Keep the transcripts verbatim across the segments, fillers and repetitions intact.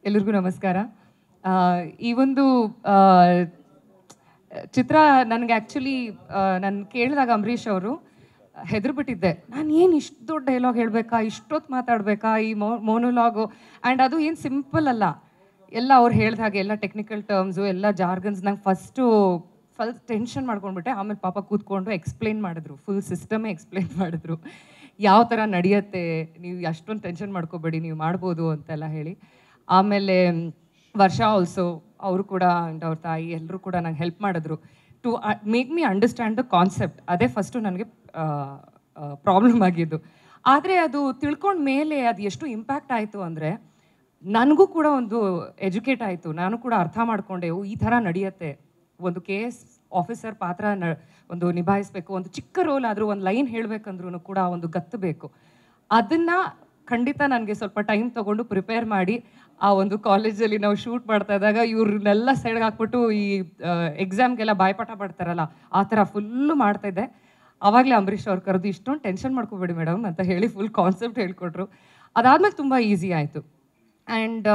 ಎಲ್ಲರಿಗೂ ನಮಸ್ಕಾರ. ಈ ಒಂದು ಚಿತ್ರ ನನಗೆ ಆ್ಯಕ್ಚುಲಿ ನಾನು ಕೇಳಿದಾಗ ಅಂಬರೀಷ್ ಅವರು ಹೆದರ್ಬಿಟ್ಟಿದ್ದೆ. ನಾನು ಏನು ಇಷ್ಟು ದೊಡ್ಡ ಡೈಲಾಗ್ ಹೇಳಬೇಕಾ, ಇಷ್ಟೊತ್ತು ಮಾತಾಡಬೇಕಾ, ಈ ಮೋ ಮೋನೋಲಾಗು ಆ್ಯಂಡ್ ಅದು ಏನು ಸಿಂಪಲ್ ಅಲ್ಲ. ಎಲ್ಲ ಅವ್ರು ಹೇಳಿದ ಹಾಗೆ ಎಲ್ಲ ಟೆಕ್ನಿಕಲ್ ಟರ್ಮ್ಸು ಎಲ್ಲ ಜಾರ್ಗನ್ಸ್ ನಂಗೆ ಫಸ್ಟು ಫುಲ್ ಟೆನ್ಷನ್ ಮಾಡ್ಕೊಂಡ್ಬಿಟ್ಟೆ. ಆಮೇಲೆ ಪಾಪ ಕೂತ್ಕೊಂಡು ಎಕ್ಸ್ಪ್ಲೇನ್ ಮಾಡಿದ್ರು, ಫುಲ್ ಸಿಸ್ಟಮೇ ಎಕ್ಸ್ಪ್ಲೇನ್ ಮಾಡಿದ್ರು, ಯಾವ ಥರ ನಡೆಯುತ್ತೆ, ನೀವು ಅಷ್ಟೊಂದು ಟೆನ್ಷನ್ ಮಾಡ್ಕೋಬೇಡಿ, ನೀವು ಮಾಡ್ಬೋದು ಅಂತೆಲ್ಲ ಹೇಳಿ. ಆಮೇಲೆ ವರ್ಷ ಆಲ್ಸೋ ಅವರು ಕೂಡ ಆ್ಯಂಡ್ ಅವ್ರ ತಾಯಿ ಎಲ್ಲರೂ ಕೂಡ ನಂಗೆ ಹೆಲ್ಪ್ ಮಾಡಿದ್ರು to make me understand the concept. ಅದೇ ಫಸ್ಟು ನನಗೆ ಪ್ರಾಬ್ಲಮ್ ಆಗಿದ್ದು. ಆದರೆ ಅದು ತಿಳ್ಕೊಂಡ ಮೇಲೆ ಅದು ಎಷ್ಟು ಇಂಪ್ಯಾಕ್ಟ್ ಆಯಿತು ಅಂದರೆ, ನನಗೂ ಕೂಡ ಒಂದು ಎಜುಕೇಟ್ ಆಯಿತು. ನಾನು ಕೂಡ ಅರ್ಥ ಮಾಡಿಕೊಂಡೆ, ಈ ಥರ ನಡೆಯುತ್ತೆ, ಒಂದು ಕೆ ಎಸ್ ಆಫೀಸರ್ ಪಾತ್ರ ನ ಒಂದು ನಿಭಾಯಿಸಬೇಕು, ಒಂದು ಚಿಕ್ಕ ರೋಲ್ ಆದರೂ ಒಂದು ಲೈನ್ ಹೇಳಬೇಕಂದ್ರೂ ಕೂಡ ಒಂದು ಗತ್ತು ಬೇಕು. ಅದನ್ನು ಖಂಡಿತ ನನಗೆ ಸ್ವಲ್ಪ ಟೈಮ್ ತೊಗೊಂಡು ಪ್ರಿಪೇರ್ ಮಾಡಿ ಆ ಒಂದು ಕಾಲೇಜಲ್ಲಿ ನಾವು ಶೂಟ್ ಮಾಡ್ತಾ ಇದ್ದಾಗ ಇವ್ರನ್ನೆಲ್ಲ ಸೈಡ್ಗೆ ಹಾಕ್ಬಿಟ್ಟು ಈ ಎಕ್ಸಾಮ್ಗೆಲ್ಲ ಬಾಯ್ಪಾಠ ಪಡ್ತಾರಲ್ಲ ಆ ಥರ ಫುಲ್ಲು ಮಾಡ್ತಾಯಿದ್ದೆ. ಆವಾಗಲೇ ಅಂಬರೀಷ್ ಅವ್ರು ಕರೆದು ಇಷ್ಟೊಂದು ಟೆನ್ಷನ್ ಮಾಡ್ಕೋಬೇಡಿ ಮೇಡಮ್ ಅಂತ ಹೇಳಿ ಫುಲ್ ಕಾನ್ಸೆಪ್ಟ್ ಹೇಳ್ಕೊಟ್ರು. ಅದಾದಮೇಲೆ ತುಂಬ ಈಸಿ ಆಯಿತು. And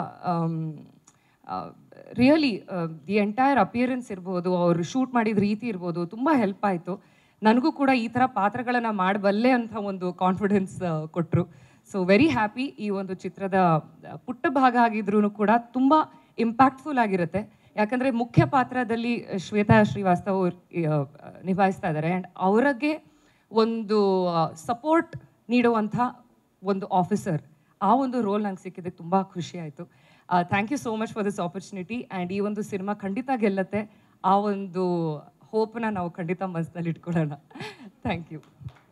really the entire appearance ಇರ್ಬೋದು, ಅವರು ಶೂಟ್ ಮಾಡಿದ ರೀತಿ ಇರ್ಬೋದು, ತುಂಬ ಹೆಲ್ಪ್ ಆಯಿತು. ನನಗೂ ಕೂಡ ಈ ಥರ ಪಾತ್ರಗಳನ್ನು ಮಾಡಬಲ್ಲೆ ಅಂತ ಒಂದು ಕಾನ್ಫಿಡೆನ್ಸ್ ಕೊಟ್ಟರು. So very happy. ಈ ಒಂದು ಚಿತ್ರದ ಪುಟ್ಟ ಭಾಗ ಆಗಿದ್ರೂ ಕೂಡ ತುಂಬ ಇಂಪ್ಯಾಕ್ಟ್ಫುಲ್ ಆಗಿರುತ್ತೆ. ಯಾಕಂದರೆ ಮುಖ್ಯ ಪಾತ್ರದಲ್ಲಿ ಶ್ವೇತಾ ಶ್ರೀವಾಸ್ತವ್ ನಿಭಾಯಿಸ್ತಾ ಇದ್ದಾರೆ. ಆ್ಯಂಡ್ ಅವ್ರಿಗೆ ಒಂದು ಸಪೋರ್ಟ್ ನೀಡುವಂಥ ಒಂದು ಆಫೀಸರ್, ಆ ಒಂದು ರೋಲ್ ನಂಗೆ ಸಿಕ್ಕಿದೆ, ತುಂಬ ಖುಷಿ ಆಯಿತು. Thank you so much for this opportunity. And ಈ ಒಂದು ಸಿನಿಮಾ ಖಂಡಿತ ಗೆಲ್ಲತ್ತೆ, ಆ ಒಂದು ಹೋಪ್ನ ನಾವು ಖಂಡಿತ ಮನಸ್ಸಿನಲ್ಲಿ ಇಟ್ಕೊಳ್ಳೋಣ. Thank you.